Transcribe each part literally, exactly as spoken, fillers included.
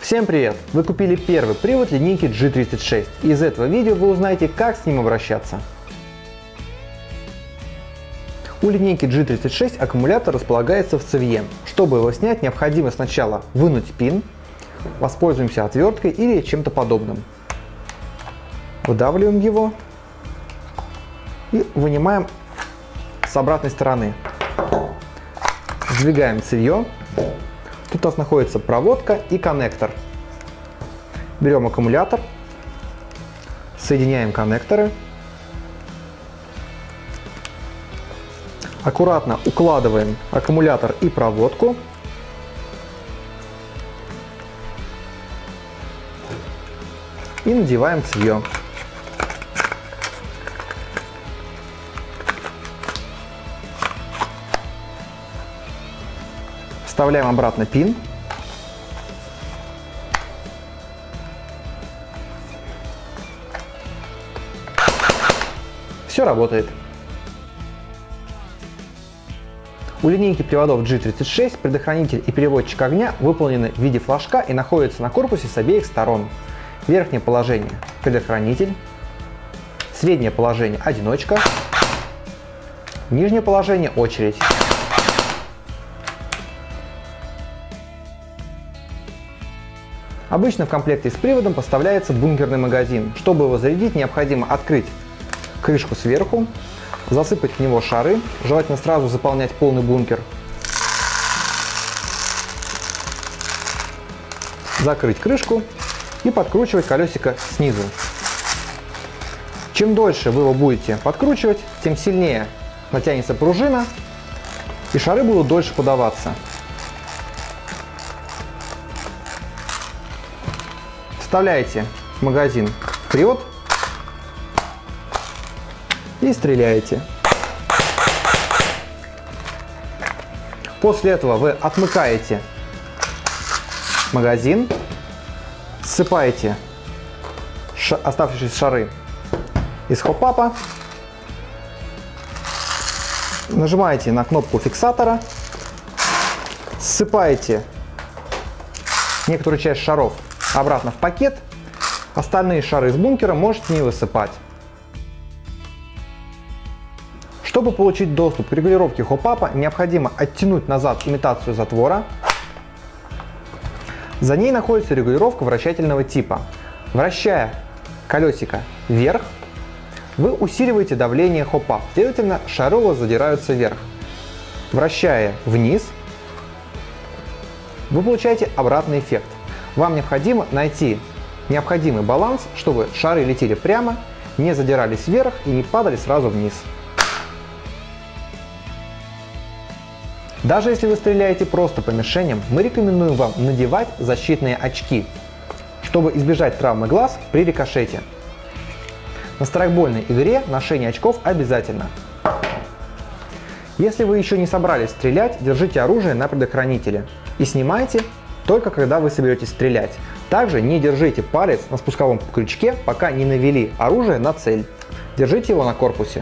Всем привет! Вы купили первый привод линейки джи тридцать шесть. Из этого видео вы узнаете, как с ним обращаться. У линейки джи тридцать шесть аккумулятор располагается в цевье. Чтобы его снять, необходимо сначала вынуть пин, воспользуемся отверткой или чем-то подобным. Выдавливаем его и вынимаем с обратной стороны. Сдвигаем цевье. Тут у нас находится проводка и коннектор. Берем аккумулятор, соединяем коннекторы, аккуратно укладываем аккумулятор и проводку, и надеваем цевье. Вставляем обратно пин. Все работает. У линейки приводов джи тридцать шесть предохранитель и переводчик огня выполнены в виде флажка и находятся на корпусе с обеих сторон. Верхнее положение – предохранитель, среднее положение – одиночка, нижнее положение – очередь. Обычно в комплекте с приводом поставляется бункерный магазин. Чтобы его зарядить, необходимо открыть крышку сверху, засыпать в него шары, желательно сразу заполнять полный бункер, закрыть крышку и подкручивать колесико снизу. Чем дольше вы его будете подкручивать, тем сильнее натянется пружина и шары будут дольше подаваться. Вставляете магазин в привод и стреляете. После этого вы отмыкаете магазин, ссыпаете оставшиеся шары из хоп-апа, нажимаете на кнопку фиксатора, ссыпаете некоторую часть шаров обратно в пакет, остальные шары из бункера можете не высыпать. Чтобы получить доступ к регулировке хоп-апа, необходимо оттянуть назад имитацию затвора. За ней находится регулировка вращательного типа. Вращая колесико вверх, вы усиливаете давление хоп-ап, следовательно, шары у вас задираются вверх. Вращая вниз, вы получаете обратный эффект. Вам необходимо найти необходимый баланс, чтобы шары летели прямо, не задирались вверх и не падали сразу вниз. Даже если вы стреляете просто по мишеням, мы рекомендуем вам надевать защитные очки, чтобы избежать травмы глаз при рикошете. На страйкбольной игре ношение очков обязательно. Если вы еще не собрались стрелять, держите оружие на предохранителе и снимайте только когда вы соберетесь стрелять. Также не держите палец на спусковом крючке, пока не навели оружие на цель. Держите его на корпусе.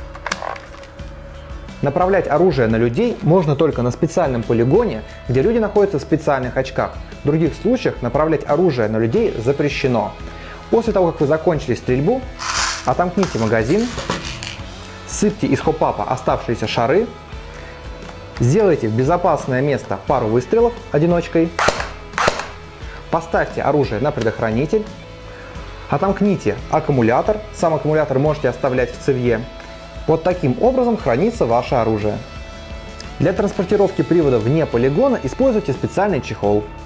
Направлять оружие на людей можно только на специальном полигоне, где люди находятся в специальных очках. В других случаях направлять оружие на людей запрещено. После того, как вы закончили стрельбу, отомкните магазин, сыпьте из хоп-апа оставшиеся шары, сделайте в безопасное место пару выстрелов одиночкой, поставьте оружие на предохранитель, отомкните аккумулятор, сам аккумулятор можете оставлять в цевье. Вот таким образом хранится ваше оружие. Для транспортировки привода вне полигона используйте специальный чехол.